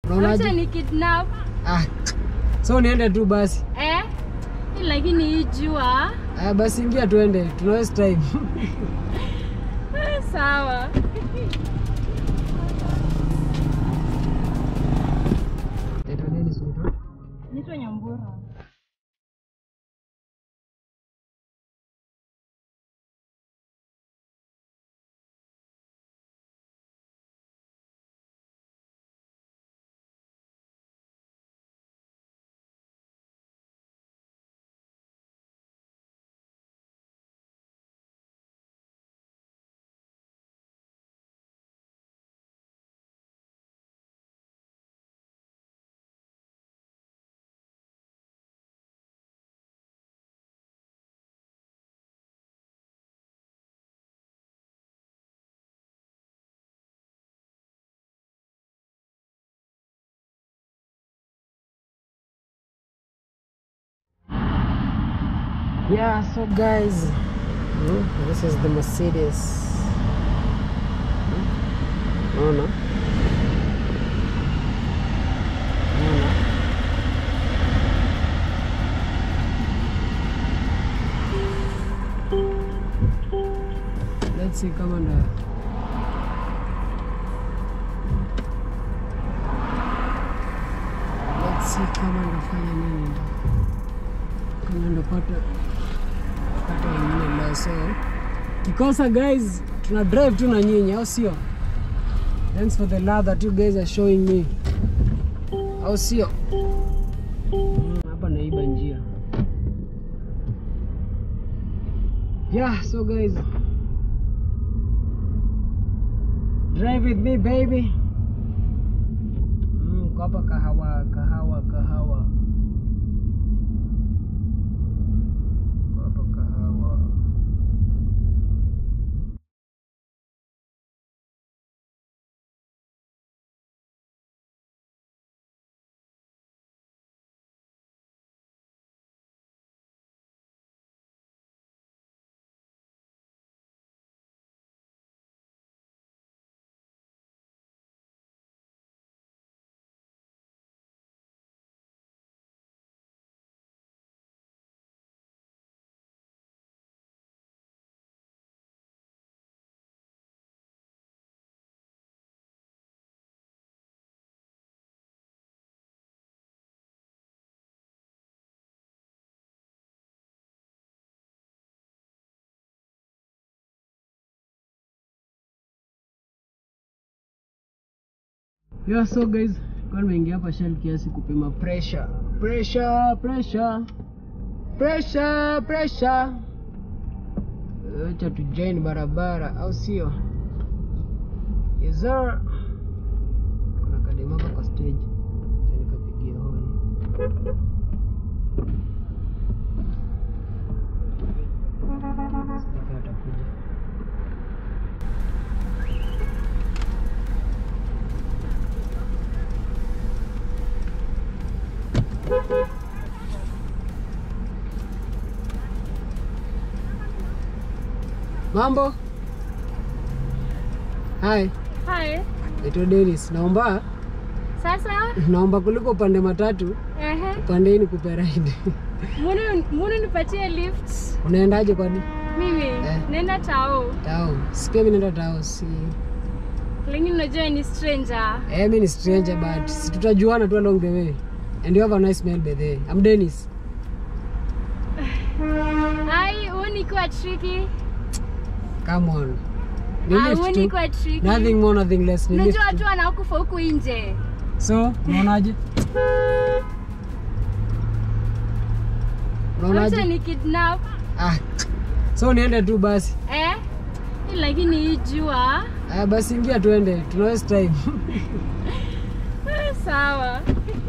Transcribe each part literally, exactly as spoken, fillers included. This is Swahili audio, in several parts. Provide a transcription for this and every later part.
Unaonaje ni kidnap? Ah. So niende tu basi. Eh? Lakini hijua. Ah basi ingia tuende. Tuna waste time. Sawa. Ito nini sito? Nito Nyambura. Yeah, so guys, hmm, this is the Mercedes. Hmm? Oh no. Oh no. Let's see, come on. Let's see, come on, fanya nini? Come on, pata. So kikosa guys, tuna drive tu na nyinyi au sio? Thanks for the love that you guys are showing me. Au sio? Hapa naiba njia. Yeah, so guys, drive with me baby. Mm, kwa hapa kahawa, kahawa, kahawa. Yeah, so guys, kwa nimeingia hapa Shell kiasi kupima pressure. Pressure, pressure. Pressure, pressure. Acha tu join barabara au sio? Yes sir. Kuna kadema kwa stage. Acha nikapigia honi. Speaker atakuja. Mambo? Hi. Hi. Ito Dennis. Naomba Sasa? Naomba kuliko upande matatu. Ehe. Upande hii nikupe ride. Mbona mbona nipatie lift? Unaendaje kwani? Mimi eh. Nenda Tao. Tao. Sikia mimi nenda Tao si. Lakini unajua ni stranger. Eh, mimi ni stranger but si tutajuana tu along the way. And you have a nice smell by the way. I'm Dennis. Hi, uni kwa tricky. Come on. Ah, uni kwa tricky. Nothing more, nothing less. Unajua watu wanakufa huku nje. So, unaonaje? Unaonaje? Acha ni kidnap. Ah. So niende tu basi. Eh? Lakini hijua. Ah basi ingia tuende. Tuna waste time. Sawa.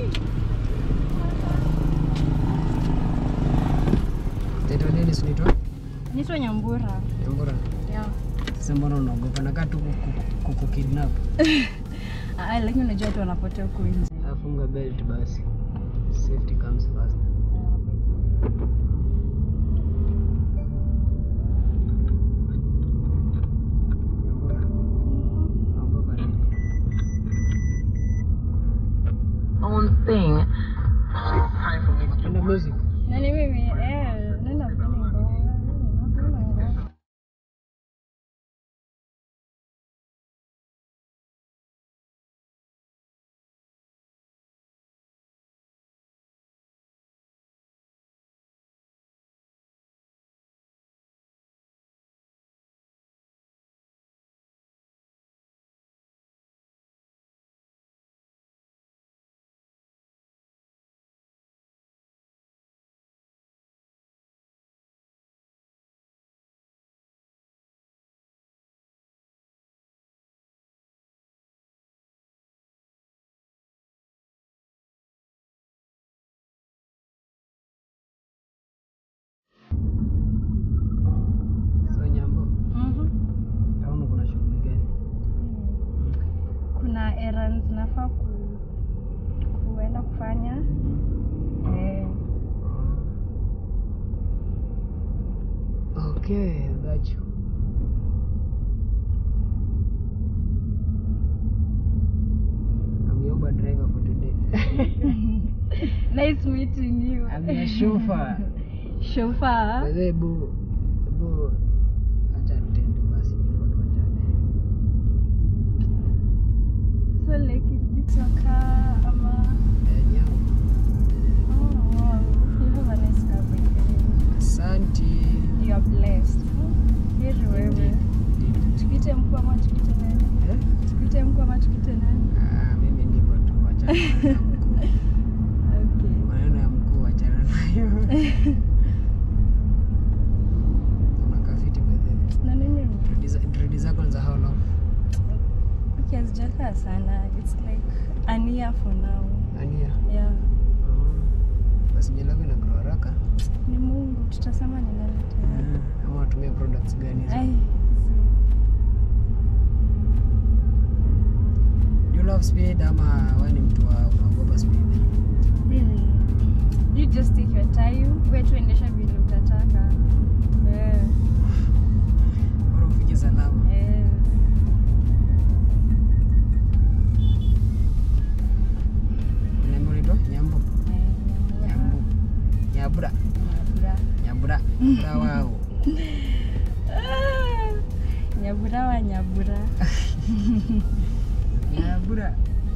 Ito nini sito? Nito Nyambura. Nyambura. Yeah. Sasa mbona unaogopa na katu kuku kidnap? Ah, lakini unajua watu wanapotea huko nje. Afunga belt basi. Safety comes first. own thing. It's time for me to And the music. Nani mimi eh nenda feeling go. So Nyambo, Mhm. town kuna shughuli gani? Kuna errands nafaa ku kuenda kufanya. Eh. Okay, got you. I'm your Uber driver for today. Nice meeting you. I'm your chauffeur. Chauffeur. Wewe bu bu acha nitende basi before tuachane. So like is this your car ama Eh, Nyambo. oh wow. You have a nice car by the way. Asante. You are blessed. Heri wewe. Tukite mkuu ama tukite nani? Eh? Tukite mkuu ama tukite nani? Ah, mimi nipo tu achana na mkuu. Okay. Maneno ya mkuu achana nayo. Kuna kafiti by the way. Na nini? Dread- dread zako ni za how long? Okay, hazijakaa sana. It's like an year for now. Ania. Yeah. Basi nywele yako inagrow haraka. Ni Mungu tutasema ni nani tena. Ama watumia products gani hizo? Ai. Do you love speed ama wewe ni mtu wa unaogopa speed? Really? You just take your time. Wewe tuendesha vile utataka. Eh. Bora ufike salama. Eh. Unaambia unaitwa Nyambo. Nyambo. Nyabura. Nyabura. Nyabura. Nyabura wao. Ah, Nyabura wa Nyabura. Nyabura.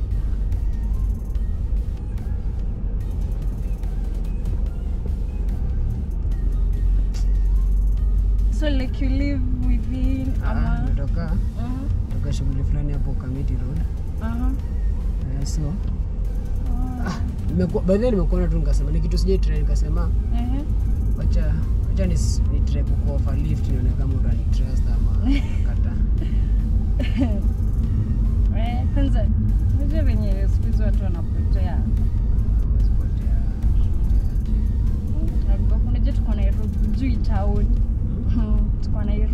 So like you live within Ah, ama natoka uh-huh. natoka shughuli fulani hapo Kamiti Road. Uh-huh. Eh, so Oh. nimekuwa by the way nimekuona tu nikasema ni kitu sijai try nikasema Uh-huh. wacha wacha ni ni try kuko offer lift nione kama utani trust ama kata. Eh, kwanza unajua venye siku hizi watu wanapotea. Umezipotea. Nagopa unajua tuko Nairobi, juu town. Tuko Nairobi.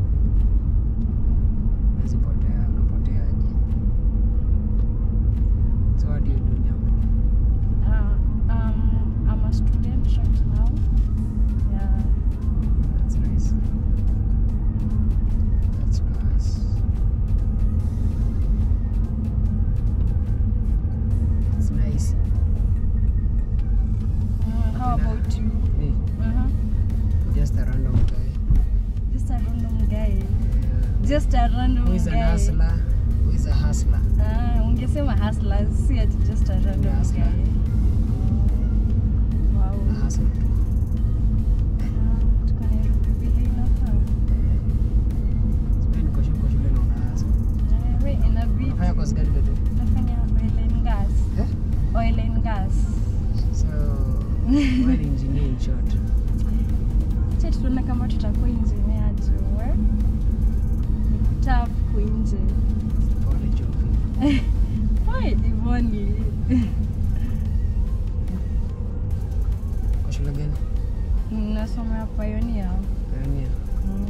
Umezipotea, unapoteaje? So what do you do Nyambo? Uh, um, I'm a student right now. Yeah. That's nice. That's nice. That's nice. Uh, how about you? Me, Uh-huh. just a random guy. Just a random guy. Yeah. Just a random Who is an guy. hustler? Who is a hustler? Ah, ungesema hustlers, si ati just a random Hustler. guy. Wow. A hustler too. Ah, tuko Nairobi vile inafaa. Sipendi niko shule- niko shule na una hustle. Eh, we inabidi. Unafanya course gani bado? Nafanya oil and gas. Eh? Oil and gas. So, wewe ni engineer in short. Acha tuone kama tutakuwa engineer tu. eh? Ni tough kuinje. Pole joking. Why Ivoni? Kwa shule gani? Nasoma Pioneer. Pioneer. Mm.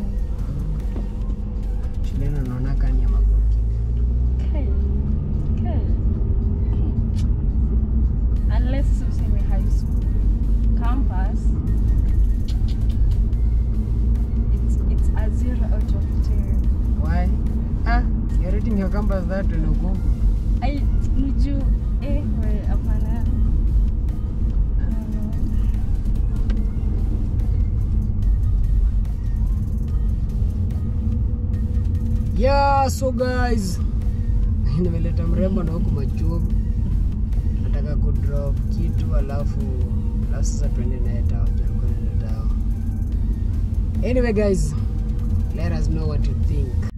Shule yenu naona kani ya magoki. Okay. Okay. Unless useme high school campus, it's it's a zero out of ten. Why? Ah, you're rating your campus that in Ogongo. I niju eh well, Yeah, so guys, nimeleta mrembo na huku machuo. Nataka ku drop kitu alafu alafu sasa tuende na tao tao. Anyway guys, let us know what you think.